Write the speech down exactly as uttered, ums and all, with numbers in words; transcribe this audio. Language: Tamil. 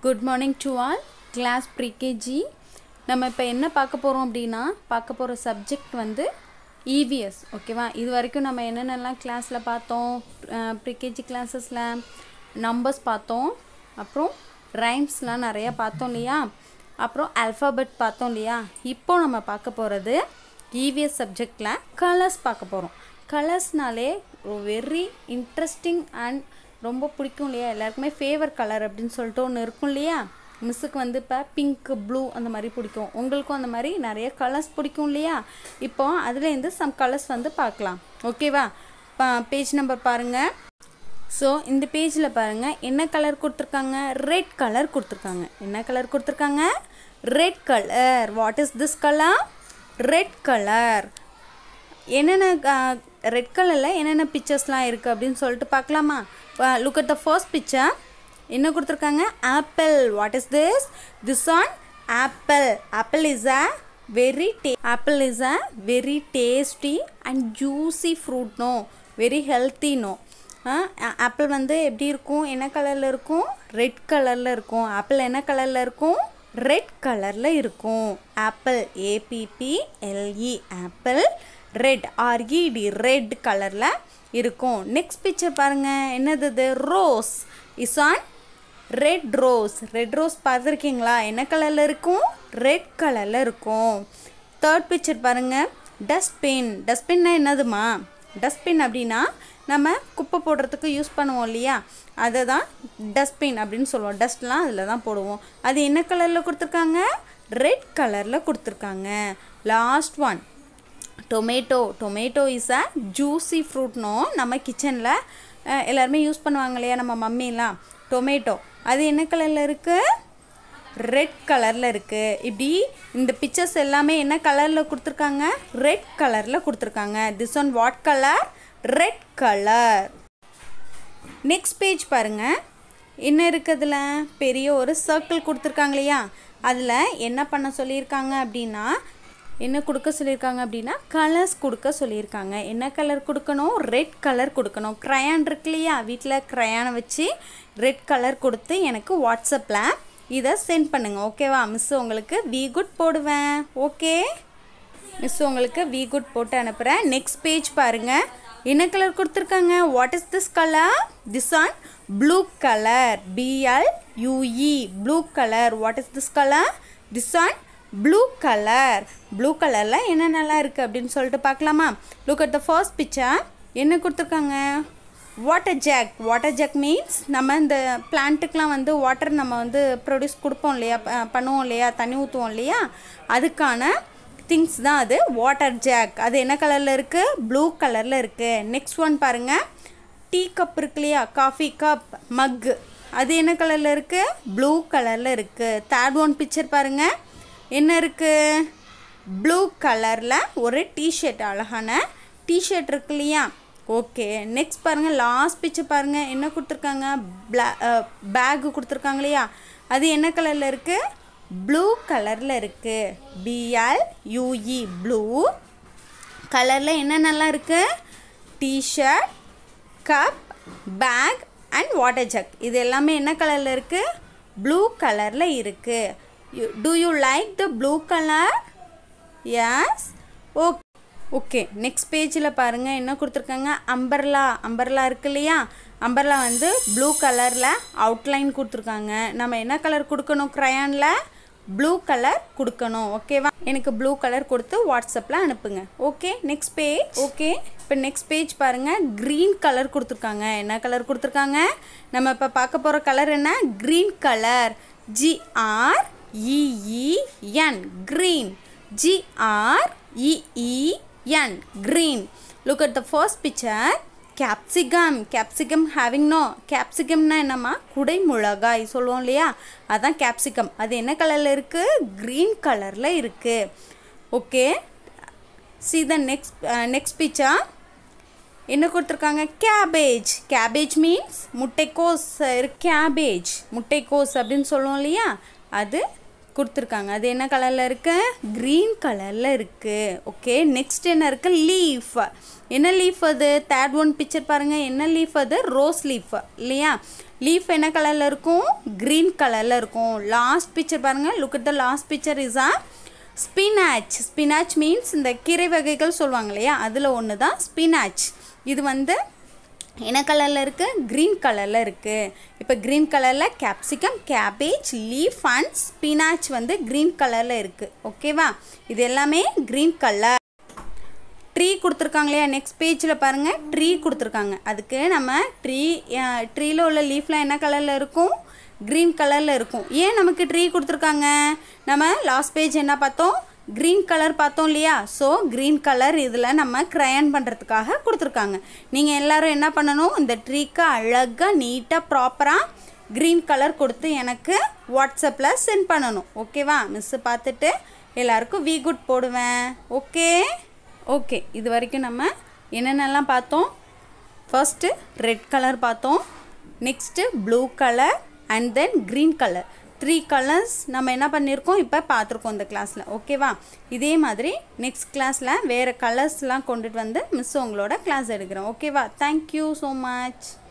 Good morning to all, class pre-K G. நம்ம இப்போ என்ன பார்க்க போகிறோம் அப்படின்னா பார்க்க போகிற சப்ஜெக்ட் வந்து E V S. ஓகேவா, இது வரைக்கும் நம்ம என்னென்னலாம் கிளாஸில் பார்த்தோம், ப்ரீகேஜி கிளாஸஸில் நம்பர்ஸ் பார்த்தோம், அப்புறம் ரைம்ஸ்லாம் நிறையா பார்த்தோம் இல்லையா, அப்புறம் ஆல்ஃபாபெட் பார்த்தோம் இல்லையா. இப்போ நம்ம பார்க்க போகிறது E V S சப்ஜெக்டில் கலர்ஸ் பார்க்க போகிறோம். கலர்ஸ்னாலே வெரி இன்ட்ரெஸ்டிங் அண்ட் ரொம்ப பிடிக்கும் இல்லையா, எல்லாருக்குமே ஃபேவர் கலர் அப்படின்னு சொல்லிட்டு ஒன்று இருக்கும் இல்லையா. மிஸ்ஸுக்கு வந்து இப்போ பிங்க், ப்ளூ அந்த மாதிரி பிடிக்கும், உங்களுக்கும் அந்த மாதிரி நிறைய கலர்ஸ் பிடிக்கும் இல்லையா. இப்போ அதுலேருந்து சம் கலர்ஸ் வந்து பார்க்கலாம். ஓகேவா, பேஜ் நம்பர் பாருங்கள். ஸோ இந்த பேஜில் பாருங்கள் என்ன கலர் கொடுத்துருக்காங்க, ரெட் கலர் கொடுத்துருக்காங்க. என்ன கலர் கொடுத்துருக்காங்க, red colour. What is this colour, red colour. என்னென்ன ரெட் கலரில் என்னென்ன பிக்சர்ஸ்லாம் இருக்குது அப்படின்னு சொல்லிட்டு பார்க்கலாமா. Look at the first picture. என்ன கொடுத்துருக்காங்க, apple. What is this, this an apple. Apple is a very day apple is a very tasty and juicy fruit. No, very healthy. No, apple வந்து எப்படி இருக்கும், என்ன கலரில் இருக்கும், ரெட் கலரில் இருக்கும். ஆப்பிள் என்ன கலரில் இருக்கும், ரெட் கலரில் இருக்கும். Apple, A P P L E, apple. Red, R E D, red கலரில் இருக்கும். நெக்ஸ்ட் பிக்சர் பாருங்கள், என்னது இது, rose is an red rose. Red rose பார்த்துருக்கீங்களா, என்ன கலரில் இருக்கும், ரெட் கலரில் இருக்கும். தேர்ட் பிக்சர் பாருங்கள், டஸ்ட்பின். டஸ்ட்பின்னா என்னதுமா, டஸ்ட்பின் அப்படின்னா நம்ம குப்பை போடுறதுக்கு யூஸ் பண்ணுவோம் இல்லையா, அதை தான் டஸ்ட்பின் அப்படின்னு சொல்லுவோம். டஸ்ட்லாம் அதில் தான் போடுவோம். அது என்ன கலரில் கொடுத்துருக்காங்க, ரெட் கலரில் கொடுத்துருக்காங்க. Last one, tomato. Tomato is a juicy ஃப்ரூட்னோ, நம்ம கிச்சனில் எல்லாருமே யூஸ் பண்ணுவாங்க இல்லையா, நம்ம மம்மிலாம். டொமேட்டோ அது என்ன கலரில் இருக்குது, ரெட் கலரில் இருக்குது. இப்படி இந்த பிக்சர்ஸ் எல்லாமே என்ன கலரில் கொடுத்துருக்காங்க, ரெட் கலரில் கொடுத்துருக்காங்க. This one what colour, red colour. Next page பாருங்கள், என்ன இருக்குதுல, பெரிய ஒரு சர்க்கிள் கொடுத்துருக்காங்க இல்லையா, அதில் என்ன பண்ண சொல்லியிருக்காங்க அப்படின்னா, என்ன கொடுக்க சொல்லியிருக்காங்க அப்படின்னா கலர்ஸ் கொடுக்க சொல்லியிருக்காங்க. என்ன கலர் கொடுக்கணும், ரெட் கலர் கொடுக்கணும். க்ரையான் இருக்கு இல்லையா, வீட்டில் க்ரையானை வச்சு ரெட் கலர் கொடுத்து எனக்கு வாட்ஸ்அப்பில் இதை சென்ட் பண்ணுங்கள். ஓகேவா, மிஸ்ஸு உங்களுக்கு வி குட் போடுவேன். ஓகே, மிஸ்ஸு உங்களுக்கு வி குட் போட்டு அனுப்புகிறேன். நெக்ஸ்ட் பேஜ் பாருங்கள், என்ன கலர் கொடுத்துருக்காங்க, what is this colour, this an blue colour. B L U E, blue colour. What is this colour, this an blue colour. Blue கலரில் என்ன நல்லா இருக்குது அப்படின்னு சொல்லிட்டு பார்க்கலாமா. Look at the first picture. என்ன கொடுத்துருக்காங்க, water jug. Water jug means நம்ம இந்த பிளான்ட்டுக்கெலாம் வந்து வாட்டர் நம்ம வந்து ப்ரொடியூஸ் கொடுப்போம் இல்லையா, பண்ணுவோம் இல்லையா, தண்ணி ஊற்றுவோம் இல்லையா, அதுக்கான திங்ஸ் தான் அது வாட்டர் ஜாக். அது என்ன கலரில் இருக்குது, ப்ளூ கலரில் இருக்குது. நெக்ஸ்ட் ஒன் பாருங்கள், டீ கப் இருக்கு இல்லையா, காஃபி கப், மக்கு. அது என்ன கலரில் இருக்குது, ப்ளூ கலரில் இருக்குது. தேர்ட் ஒன் பிக்சர் பாருங்கள், என்ன இருக்குது, ப்ளூ கலரில் ஒரு டிஷர்ட், அழகான டிஷர்ட் இருக்கு இல்லையா. ஓகே, நெக்ஸ்ட் பாருங்கள், லாஸ்ட் பிக்சர் பாருங்கள், என்ன கொடுத்துருக்காங்க, பிளா பேக்கு கொடுத்துருக்காங்க இல்லையா, அது என்ன கலரில் இருக்குது, ப்ளூ கலரில் இருக்குது. பிஎல்யூஇ, ப்ளூ கலரில் என்ன நல்லா இருக்குது, T shirt, cup, bag and water jug. இது எல்லாமே என்ன கலரில் இருக்குது, ப்ளூ கலரில் இருக்குது. Do you like the blue color? Yes. Okay. Okay, next பேஜில் பாருங்கள், என்ன கொடுத்துருக்காங்க, அம்பர்லா. அம்பர்லா இருக்கு இல்லையா, அம்பர்லா வந்து ப்ளூ கலரில் அவுட்லைன் கொடுத்துருக்காங்க. நம்ம என்ன கலர் கொடுக்கணும், க்ரையானில் ப்ளூ கலர் கொடுக்கணும். ஓகேவா, எனக்கு ப்ளூ கலர் கொடுத்து வாட்ஸ்அப்பில் அனுப்புங்க. Okay, next page. ஓகே, இப்போ நெக்ஸ்ட் பேஜ் பாருங்கள், க்ரீன் கலர் கொடுத்துருக்காங்க. என்ன கலர் கொடுத்துருக்காங்க, நம்ம இப்போ பார்க்க போகிற கலர் என்ன, green colour. G R E-E-N, green. G R E E N, green. Look at the first picture. Capsicum. Capsicum having no. Capsicum na என்னமா, குடை மிளகாய் சொல்லுவோம் இல்லையா, அதான் capsicum. அது என்ன கலரில் இருக்குது, green கலரில் இருக்குது. Okay, see the next uh, next picture. என்ன கொடுத்துருக்காங்க, கேபேஜ். கேபேஜ் மீன்ஸ் முட்டைக்கோஸ். கேபேஜ் முட்டைக்கோஸ் அப்படின்னு சொல்லுவோம் இல்லையா, அது கொடுத்துருக்காங்க. அது என்ன கலரில் இருக்குது? க்ரீன் கலரில் இருக்குது. ஓகே, நெக்ஸ்ட் என்ன இருக்குது? லீஃப். என்ன லீஃப் அது? தேர்ட் ஒன் பிக்சர் பாருங்கள். என்ன லீஃப் அது? ரோஸ் லீஃப் இல்லையா? லீஃப் என்ன கலரில் இருக்கும்? க்ரீன் கலரில் இருக்கும். லாஸ்ட் பிக்சர் பாருங்கள். Look at the last picture is a spinach. Spinach means இந்த கீரை வகைகள் சொல்லுவாங்க இல்லையா, அதில் ஒன்று தான் ஸ்பினாச். இது வந்து என்ன கலரில் இருக்குது? க்ரீன் கலரில் இருக்குது. இப்போ க்ரீன் கலரில் capsicum, cabbage, leaf and spinach வந்து க்ரீன் கலரில் இருக்குது. ஓகேவா? இது எல்லாமே க்ரீன் கலர். ட்ரீ கொடுத்துருக்காங்க இல்லையா? நெக்ஸ்ட் பேஜில் பாருங்கள், ட்ரீ கொடுத்துருக்காங்க. அதுக்கு நம்ம ட்ரீ ட்ரீயில் உள்ள லீஃப்லாம் என்ன கலரில் இருக்கும்? க்ரீன் கலரில் இருக்கும். ஏன் நமக்கு ட்ரீ கொடுத்துருக்காங்க? நம்ம லாஸ்ட் பேஜ் என்ன பார்த்தோம்? க்ரீன் கலர் பார்த்தோம் இல்லையா? ஸோ க்ரீன் கலர் இதில் நம்ம க்ரையான் பண்ணுறதுக்காக கொடுத்துருக்காங்க. நீங்கள் எல்லோரும் என்ன பண்ணணும்? இந்த ட்ரீக்கு அழகாக நீட்டாக ப்ராப்பராக க்ரீன் கலர் கொடுத்து எனக்கு வாட்ஸ்அப்பில் சென்ட் பண்ணணும். ஓகேவா? மிஸ்ஸு பார்த்துட்டு எல்லாருக்கும் வி குட் போடுவேன். ஓகே ஓகே இது வரைக்கும் நம்ம என்னென்னலாம் பார்த்தோம்? ஃபர்ஸ்ட்டு ரெட் கலர் பார்த்தோம், next blue colour and then green colour. Three colours நம்ம என்ன பண்ணியிருக்கோம் இப்போ பார்த்துருக்கோம் இந்த கிளாஸில். ஓகேவா? இதே மாதிரி நெக்ஸ்ட் கிளாஸில் வேறு கலர்ஸ்லாம் கொண்டுட்டு வந்து மிஸ் உங்களோட கிளாஸ் எடுக்கிறோம். ஓகேவா? Thank you so much.